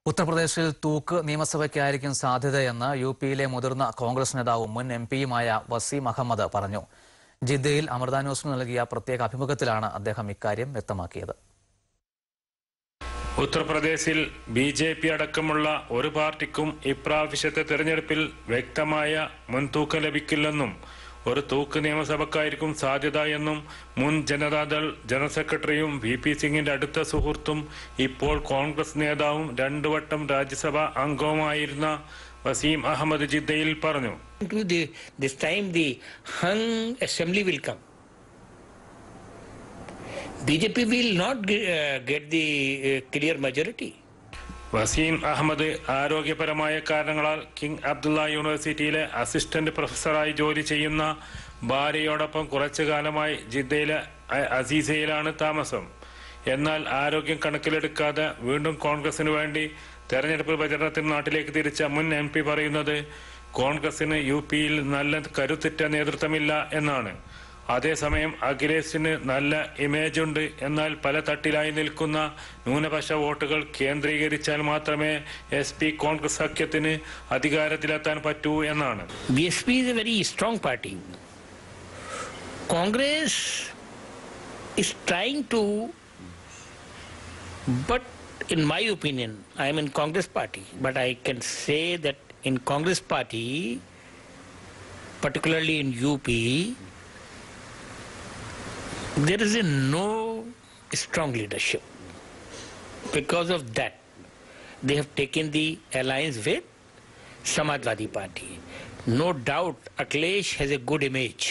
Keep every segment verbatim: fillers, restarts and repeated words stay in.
ഉത്തർപ്രദേശിൽ തൂക്ക് നിയമസഭയ്ക്കായിരിക്കും സാധ്യതയെന്ന് യുപിയിലെ മുതിർന്ന കോൺഗ്രസ് നേതാവും മുൻ എം പിയുമായ വസീം അഹമ്മദ് പറഞ്ഞു. ജിദ്ദയിൽ അമൃത ന്യൂസിന് നൽകിയ പ്രത്യേക അഭിമുഖത്തിലാണ് അദ്ദേഹം ഇക്കാര്യം വ്യക്തമാക്കിയത്. ഉത്തർപ്രദേശിൽ ബി ജെ പി അടക്കമുള്ള ഒരു പാർട്ടിക്കും ഇപ്രാവശ്യത്തെ തെരഞ്ഞെടുപ്പിൽ വ്യക്തമായ മുൻതൂക്കം ലഭിക്കില്ലെന്നും ഒരു തൂക്ക് നിയമസഭക്കായിരിക്കും സാധ്യത എന്നും മുൻ ജനതാദൾ ജനറൽ സെക്രട്ടറിയും വി പി സിംഗിന്റെ അടുത്ത സുഹൃത്തും ഇപ്പോൾ കോൺഗ്രസ് നേതാവും രണ്ടു വട്ടം രാജ്യസഭാ അംഗവുമായിരുന്ന വസീം അഹമ്മദ് ജിദ്ദയിൽ പറഞ്ഞു. This time the hung assembly will come. B J P will not uh, get the uh, clear majority. Waseem Ahmed ആരോഗ്യപരമായ കാരണങ്ങളാൽ കിങ് അബ്ദുള്ള യൂണിവേഴ്സിറ്റിയിലെ അസിസ്റ്റന്റ് പ്രൊഫസറായി ജോലി ചെയ്യുന്ന ഭാര്യയോടൊപ്പം കുറച്ചു കാലമായി ജിദ്ദയിലെ അസീസയിലാണ് താമസം. എന്നാൽ ആരോഗ്യം കണക്കിലെടുക്കാതെ വീണ്ടും കോൺഗ്രസിന് വേണ്ടി തെരഞ്ഞെടുപ്പ് പ്രചരണത്തിന് നാട്ടിലേക്ക് തിരിച്ച മുൻ എം പി പറയുന്നത് കോൺഗ്രസിന് യു പിയിൽ നല്ല കരുത്തുറ്റ നേതൃത്വമില്ല എന്നാണ്. അതേസമയം അഖിലേഷിന് നല്ല ഇമേജ് ഉണ്ട്, എന്നാൽ പല തട്ടിലായി നിൽക്കുന്ന ന്യൂനപക്ഷ വോട്ടുകൾ കേന്ദ്രീകരിച്ചാൽ മാത്രമേ എസ് പി കോൺഗ്രസ് സഖ്യത്തിന് അധികാരത്തിലെത്താൻ പറ്റൂ എന്നാണ്. B S P is a very strong party. Congress is trying to, but in my opinion, I am in Congress party, but I can say that in Congress party, particularly in U P, there is a no strong leadership. Because of that, they have taken the alliance with Samajwadi Party. No doubt, Akhilesh has a good image.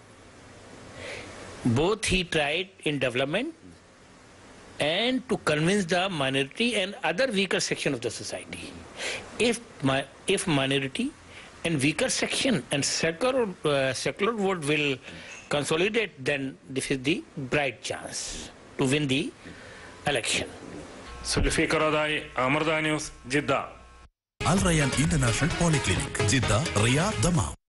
Both he tried in development and to convince the minority and other weaker section of the society. If my, if minority and weaker section and secular uh, secular vote will consolidate, then this is the bright chance to win the election. Zulfiqar Adayi, Amrita news, Jeddah. Al Rayyan International Polyclinic, Jeddah, Riyadh, Dammam.